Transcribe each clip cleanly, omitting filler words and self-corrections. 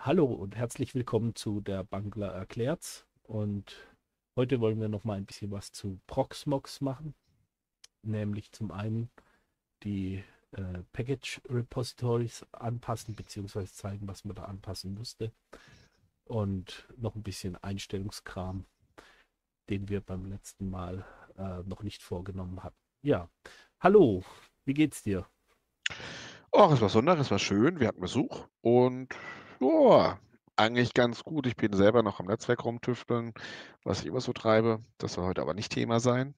Hallo und herzlich willkommen zu der Bangler erklärt's. Und heute wollen wir noch mal ein bisschen was zu Proxmox machen, nämlich zum einen die Package Repositories anpassen beziehungsweise zeigen, was man da anpassen musste und noch ein bisschen Einstellungskram, den wir beim letzten Mal noch nicht vorgenommen hatten. Ja, hallo, wie geht's dir? Ach, es war Sonntag, es war schön, wir hatten Besuch und ja, eigentlich ganz gut. Ich bin selber noch am Netzwerk rumtüfteln, was ich immer so treibe. Das soll heute aber nicht Thema sein.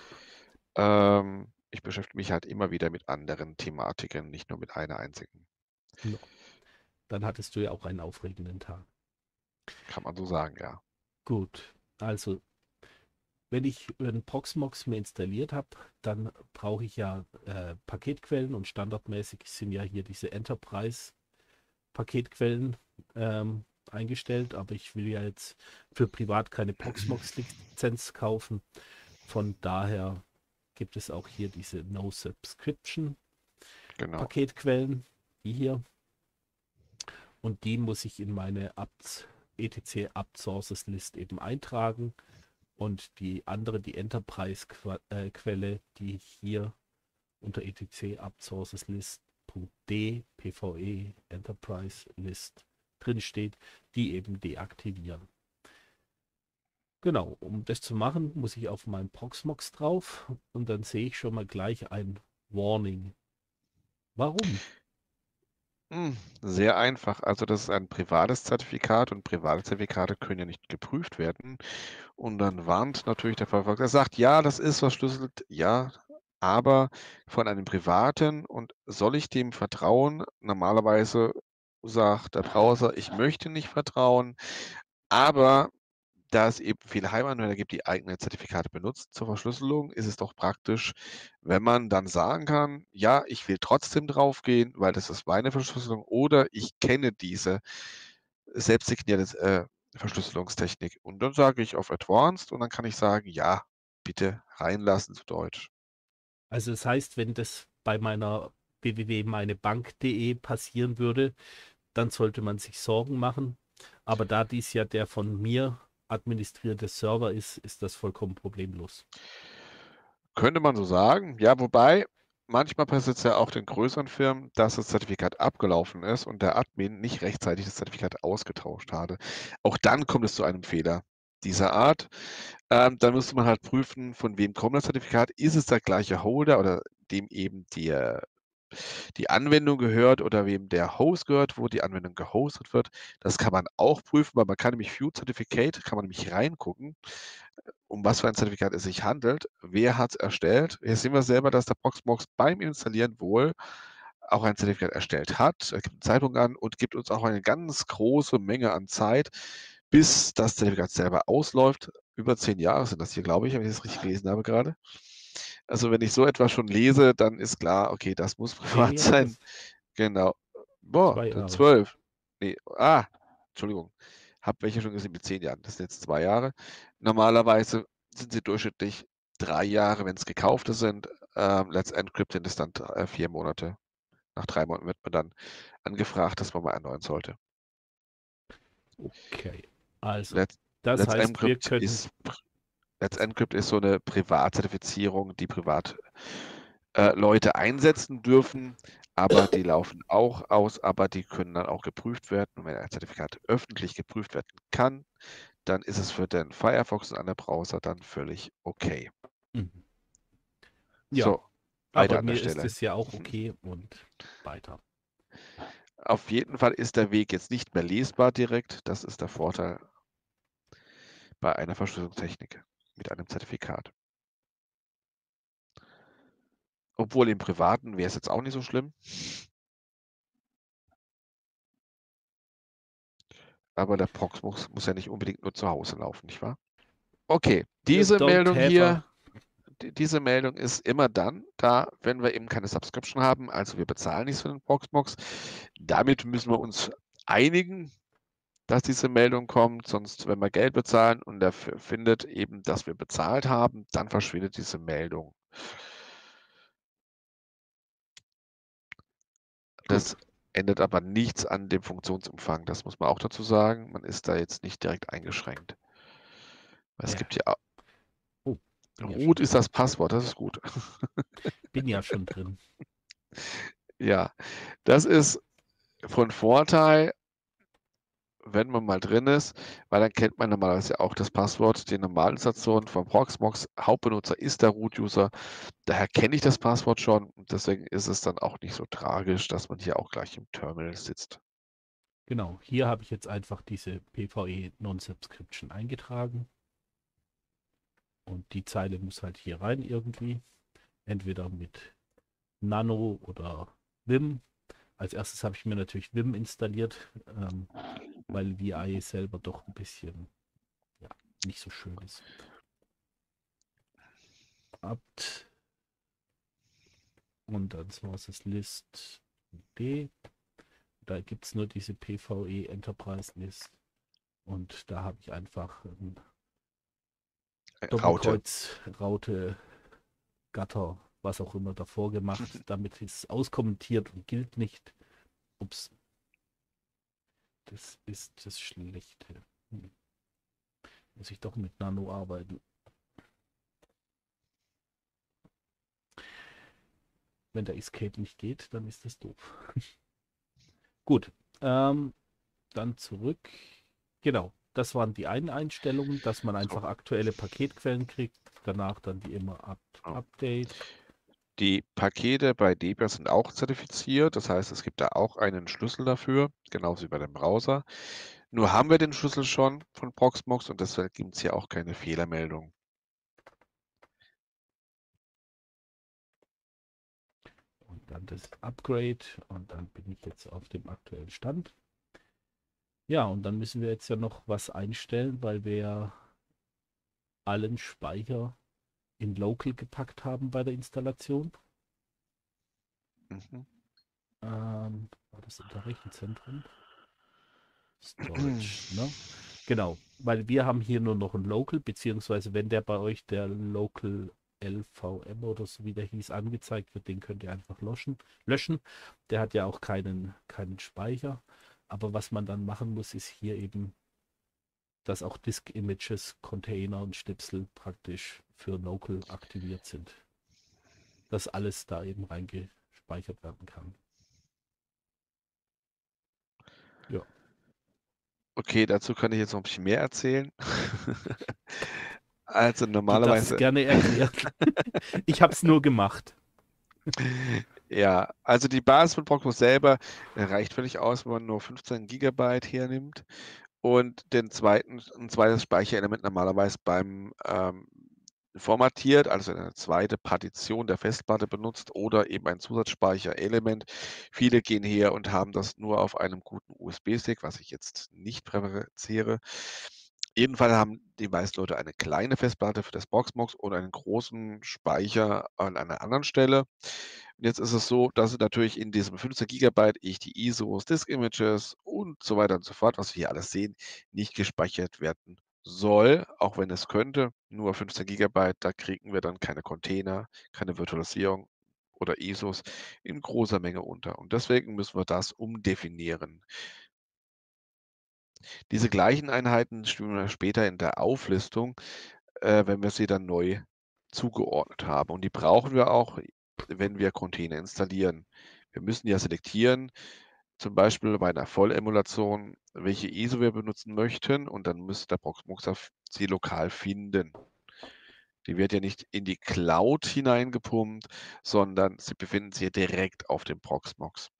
Ich beschäftige mich halt immer wieder mit anderen Thematiken, nicht nur mit einer einzigen. No. Dann hattest du ja auch einen aufregenden Tag. Kann man so sagen, ja. Gut, also wenn ich einen Proxmox mir installiert habe, dann brauche ich ja Paketquellen und standardmäßig sind ja hier diese Enterprise-Paketquellen eingestellt, aber ich will ja jetzt für privat keine Proxmox-Lizenz kaufen. Von daher gibt es auch hier diese Genau. No-Subscription-Paketquellen, die hier, und die muss ich in meine etc apt sources list eben eintragen. Und die andere, die Enterprise-Quelle, die ich hier unter etc apt-sources list.d pve Enterprise List drin steht, die eben deaktivieren. Genau, um das zu machen, muss ich auf meinen Proxmox drauf und dann sehe ich schon mal gleich ein Warning. Warum? Sehr einfach. Also das ist ein privates Zertifikat und private Zertifikate können ja nicht geprüft werden. Und dann warnt natürlich der Verfolger. Er sagt: „Ja, das ist verschlüsselt, ja, aber von einem Privaten und soll ich dem vertrauen?“ Normalerweise sagt der Browser: „Ich möchte nicht vertrauen“, aber da es eben viele Heimanwender gibt, die eigene Zertifikate benutzen zur Verschlüsselung, ist es doch praktisch, wenn man dann sagen kann: „Ja, ich will trotzdem draufgehen, weil das ist meine Verschlüsselung“ oder „Ich kenne diese selbstsignierte, Verschlüsselungstechnik.“ Und dann sage ich auf Advanced und dann kann ich sagen: „Ja, bitte reinlassen“ zu Deutsch. Also das heißt, wenn das bei meiner www.meinebank.de passieren würde, dann sollte man sich Sorgen machen. Aber da dies ja der von mir administrierte Server ist, ist das vollkommen problemlos. Könnte man so sagen. Ja, wobei, manchmal passiert es ja auch den größeren Firmen, dass das Zertifikat abgelaufen ist und der Admin nicht rechtzeitig das Zertifikat ausgetauscht hatte. Auch dann kommt es zu einem Fehler dieser Art. Dann müsste man halt prüfen, von wem kommt das Zertifikat? Ist es der gleiche Holder oder dem eben die Anwendung gehört oder wem der Host gehört, wo die Anwendung gehostet wird? Das kann man auch prüfen, weil man kann nämlich View Certificate kann man nämlich reingucken, um was für ein Zertifikat es sich handelt. Wer hat es erstellt? Hier sehen wir selber, dass der Proxmox beim Installieren wohl auch ein Zertifikat erstellt hat. Er gibt einen Zeitpunkt an und gibt uns auch eine ganz große Menge an Zeit, bis das Zertifikat selber ausläuft. Über 10 Jahre sind das hier, glaube ich, wenn ich das richtig gelesen habe gerade. Also wenn ich so etwas schon lese, dann ist klar, okay, das muss 10 privat Jahre, sein. Genau. Boah, 2 sind Jahre. 12. Ne, Entschuldigung. Habe welche schon gesehen mit 10 Jahren. Das sind jetzt 2 Jahre. Normalerweise sind sie durchschnittlich 3 Jahre, wenn's gekaufte sind. Let's Encrypt sind es dann 4 Monate. Nach 3 Monaten wird man dann angefragt, dass man mal erneuern sollte. Okay. Also, Let's das Let's heißt, wir Encrypt könnten. ist Let's Also, Encrypt ist so 'ne Privatzertifizierung, die Leute einsetzen dürfen, aber die laufen auch aus, aber die können dann auch geprüft werden. Und wenn ein Zertifikat öffentlich geprüft werden kann, dann ist es für den Firefox und andere Browser dann völlig okay. mhm. Ja, So, weiter aber an der mir ist Stelle. es ja auch okay und weiter. Auf jeden Fall ist der Weg jetzt nicht mehr lesbar direkt. Das ist der Vorteil bei einer Verschlüsselungstechnik mit einem Zertifikat. Obwohl im Privaten wäre es jetzt auch nicht so schlimm, aber der Proxmox muss ja nicht unbedingt nur zu Hause laufen, nicht wahr? Okay, You don't have a. diese Meldung ist immer dann da, wenn wir eben keine Subscription haben, also wir bezahlen nichts für den Proxmox. Damit müssen wir uns einigen, dass diese Meldung kommt, sonst, wenn wir Geld bezahlen und er findet eben, dass wir bezahlt haben, dann verschwindet diese Meldung. Das Gut. ändert aber nichts an dem Funktionsumfang. Das muss man auch dazu sagen. Man ist da jetzt nicht direkt eingeschränkt. Es Ja. gibt hier Oh, bin ja schon Root ist drin. das Passwort, das ist gut. Bin ja schon drin. Ja, das ist von Vorteil, wenn man mal drin ist, weil dann kennt man normalerweise auch das Passwort. Die Normalinstallation von Proxmox, Hauptbenutzer ist der Root-User. Daher kenne ich das Passwort schon und deswegen ist es dann auch nicht so tragisch, dass man hier auch gleich im Terminal sitzt. Genau, hier habe ich jetzt einfach diese PvE Non-Subscription eingetragen und die Zeile muss halt hier rein irgendwie. Entweder mit Nano oder Vim. Als erstes habe ich mir natürlich Vim installiert, weil VI selber doch ein bisschen ja, nicht so schön ist. Apt und dann Sources List D. Da gibt es nur diese PvE Enterprise List und da habe ich einfach ein Raute. Doppelkreuz, Raute, Gatter, was auch immer davor gemacht. Damit ist es auskommentiert und gilt nicht. Ups, das ist das Schlechte. Muss ich doch mit Nano arbeiten. Wenn der Escape nicht geht, dann ist das doof. Gut, dann zurück. Genau, das waren die einen Einstellungen, dass man So, einfach aktuelle Paketquellen kriegt. Danach dann die immer oh. Update. Die Pakete bei Debian sind auch zertifiziert, das heißt, es gibt da auch einen Schlüssel dafür, genauso wie bei dem Browser. Nur haben wir den Schlüssel schon von Proxmox und deshalb gibt es hier auch keine Fehlermeldung. Und dann das Upgrade und dann bin ich jetzt auf dem aktuellen Stand. Ja, und dann müssen wir jetzt ja noch was einstellen, weil wir ja allen Speicher in Local gepackt haben bei der Installation. Mhm. War das unter Rechenzentrum? Storage, ne? Genau, weil wir haben hier nur noch ein Local, beziehungsweise wenn der bei euch der Local LVM oder so wie der hieß angezeigt wird, den könnt ihr einfach löschen. Der hat ja auch keinen Speicher. Aber was man dann machen muss, ist hier eben, dass auch Disk Images, Container und Schnipsel praktisch für Local aktiviert sind. Dass alles da eben reingespeichert werden kann. Ja, Okay, dazu kann ich jetzt noch ein bisschen mehr erzählen. Also du darfst normalerweise, gerne erklären. Ich habe es nur gemacht. ja, also die Basis von Proxmox selber reicht völlig aus, wenn man nur 15 Gigabyte hernimmt und ein zweites Speicherelement normalerweise beim formatiert, also eine zweite Partition der Festplatte benutzt oder eben ein Zusatzspeicherelement. Viele gehen her und haben das nur auf einem guten USB-Stick, was ich jetzt nicht präferiere. Jedenfalls haben die meisten Leute eine kleine Festplatte für das Proxmox und einen großen Speicher an einer anderen Stelle. Und jetzt ist es so, dass natürlich in diesem 15 Gigabyte ich die ISOs, Disk Images und so weiter und so fort, was wir hier alles sehen, nicht gespeichert werden soll, auch wenn es könnte. Nur 15 Gigabyte, da kriegen wir dann keine Container, keine Virtualisierung oder ISOs in großer Menge unter. Und deswegen müssen wir das umdefinieren. Diese gleichen Einheiten spielen wir später in der Auflistung, wenn wir sie dann neu zugeordnet haben. Und die brauchen wir auch, wenn wir Container installieren. Wir müssen ja selektieren, zum Beispiel bei einer Vollemulation, welche ISO wir benutzen möchten, und dann muss der Proxmox sie lokal finden. Die wird ja nicht in die Cloud hineingepumpt, sondern sie befinden sich ja direkt auf dem Proxmox.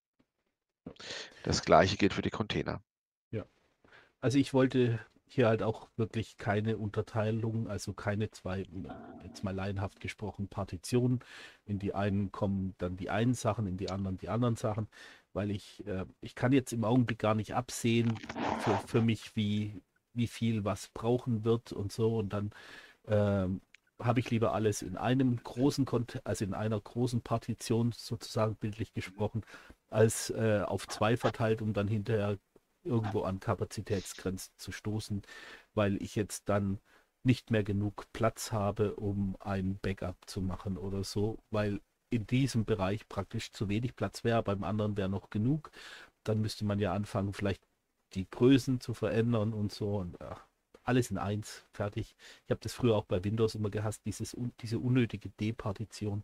Das gleiche gilt für die Container. Ja. Also ich wollte hier halt auch wirklich keine Unterteilung, also keine zwei, jetzt mal laienhaft gesprochen, Partitionen. In die einen kommen dann die einen Sachen, in die anderen Sachen, weil ich kann jetzt im Augenblick gar nicht absehen für mich, wie viel was brauchen wird und so. Und dann habe ich lieber alles in einem großen, also in einer großen Partition sozusagen bildlich gesprochen, als auf zwei verteilt, um dann hinterher irgendwo an Kapazitätsgrenzen zu stoßen, weil ich jetzt dann nicht mehr genug Platz habe, um ein Backup zu machen oder so, weil in diesem Bereich praktisch zu wenig Platz wäre, beim anderen wäre noch genug. Dann müsste man ja anfangen, vielleicht die Größen zu verändern und so. Und alles in eins, fertig. Ich habe das früher auch bei Windows immer gehasst, diese unnötige Departition.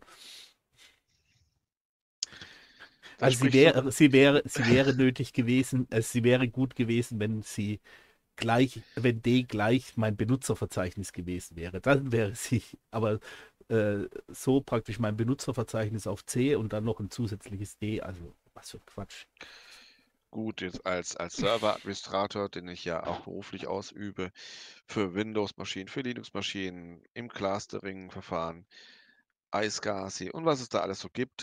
Da Also sprichst du. sie wäre nötig gewesen, sie wäre gut gewesen, wenn sie gleich, wenn D gleich mein Benutzerverzeichnis gewesen wäre. Dann wäre sie, aber so praktisch mein Benutzerverzeichnis auf C und dann noch ein zusätzliches D. Also was für Quatsch. Gut, jetzt als Serveradministrator, den ich ja auch beruflich ausübe, für Windows-Maschinen, für Linux-Maschinen, im Clustering-Verfahren, iSCSI und was es da alles so gibt,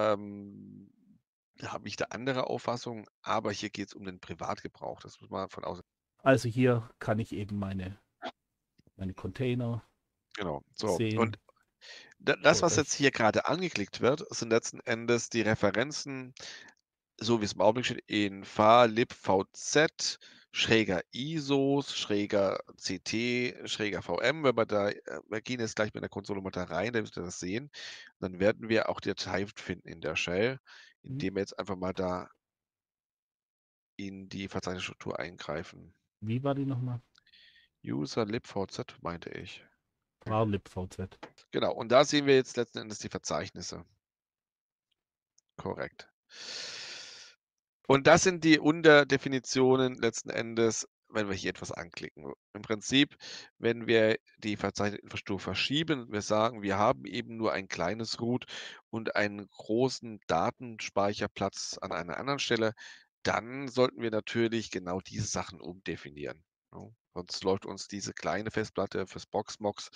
habe ich da andere Auffassungen, aber hier geht es um den Privatgebrauch. Das muss man von außen. Also hier kann ich eben meine Container Genau. So. Und sehen. das, was jetzt hier gerade angeklickt wird, sind letzten Endes die Referenzen, so wie es im Augenblick steht, in VLibVZ, schräger ISOs, schräger CT, schräger VM. Wenn wir da, wir gehen jetzt gleich mit der Konsole mal da rein, damit wir das sehen. Dann werden wir auch die Datei finden in der Shell, indem wir jetzt einfach mal da in die Verzeichnisstruktur eingreifen. Wie war die nochmal? User libvz meinte ich. VLibVZ. Genau, und da sehen wir jetzt letzten Endes die Verzeichnisse. Korrekt. Und das sind die Unterdefinitionen letzten Endes, wenn wir hier etwas anklicken. Im Prinzip, wenn wir die verzeichnete Infrastruktur verschieben, wir sagen, wir haben eben nur ein kleines Root und einen großen Datenspeicherplatz an einer anderen Stelle, dann sollten wir natürlich genau diese Sachen umdefinieren. Ne? Sonst läuft uns diese kleine Festplatte fürs Proxmox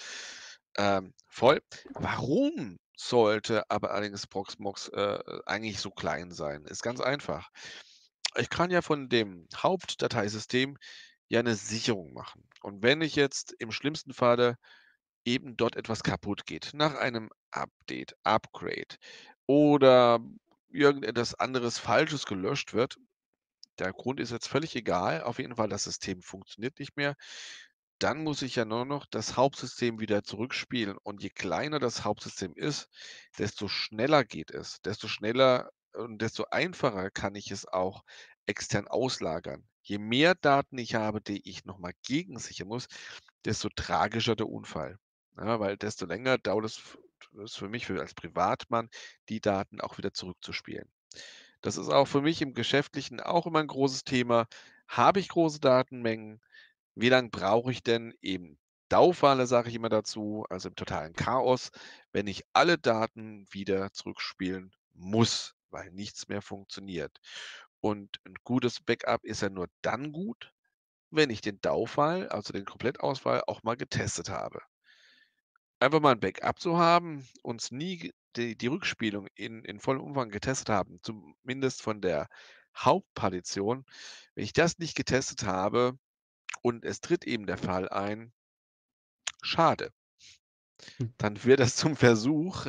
voll. Warum sollte aber allerdings Proxmox eigentlich so klein sein? Ist ganz einfach. Ich kann ja von dem Hauptdateisystem ja eine Sicherung machen. Und wenn ich jetzt im schlimmsten Falle eben dort etwas kaputt geht, nach einem Update, Upgrade oder irgendetwas anderes Falsches gelöscht wird, der Grund ist jetzt völlig egal. Auf jeden Fall, das System funktioniert nicht mehr. Dann muss ich ja nur noch das Hauptsystem wieder zurückspielen. Und je kleiner das Hauptsystem ist, desto schneller geht es. Desto schneller und desto einfacher kann ich es auch extern auslagern. Je mehr Daten ich habe, die ich nochmal gegensichern muss, desto tragischer der Unfall. Ja, weil desto länger dauert es für mich als Privatmann, die Daten auch wieder zurückzuspielen. Das ist auch für mich im Geschäftlichen auch immer ein großes Thema. Habe ich große Datenmengen? Wie lang brauche ich denn eben Dauerfälle, sage ich immer dazu, also im totalen Chaos, wenn ich alle Daten wieder zurückspielen muss, weil nichts mehr funktioniert. Und ein gutes Backup ist ja nur dann gut, wenn ich den DAW-File, also den Komplettausfall, auch mal getestet habe. Einfach mal ein Backup zu haben, uns nie die Rückspielung in vollem Umfang getestet haben, zumindest von der Hauptpartition. Wenn ich das nicht getestet habe und es tritt eben der Fall ein, schade. Dann wird das zum Versuch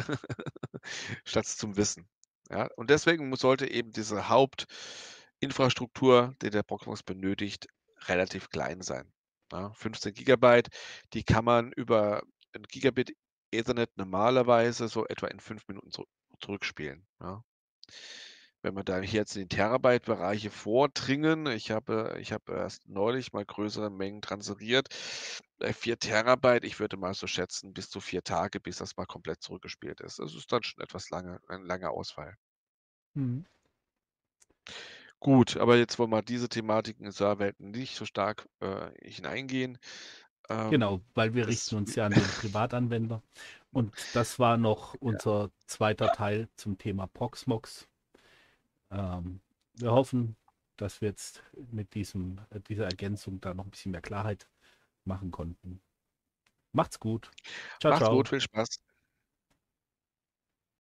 statt zum Wissen. Ja, und deswegen sollte eben diese Hauptinfrastruktur, die der Proxmox benötigt, relativ klein sein. Ja, 15 Gigabyte, die kann man über ein Gigabit Ethernet normalerweise so etwa in 5 Minuten zurückspielen. Ja. Wenn wir da jetzt in die Terabyte-Bereiche vordringen, ich habe erst neulich mal größere Mengen transferiert. 4 Terabyte, ich würde mal so schätzen, bis zu 4 Tage, bis das mal komplett zurückgespielt ist. Das ist dann schon ein langer Ausfall. Mhm. Gut, aber jetzt wollen wir diese Thematiken in Serverwelten nicht so stark hineingehen. Genau, weil wir richten Das, uns ja an den Privatanwender. Und das war noch ja, unser zweiter Teil zum Thema Proxmox. Wir hoffen, dass wir jetzt mit dieser Ergänzung da noch ein bisschen mehr Klarheit machen konnten. Macht's gut. Ciao, macht's ciao. gut, viel Spaß.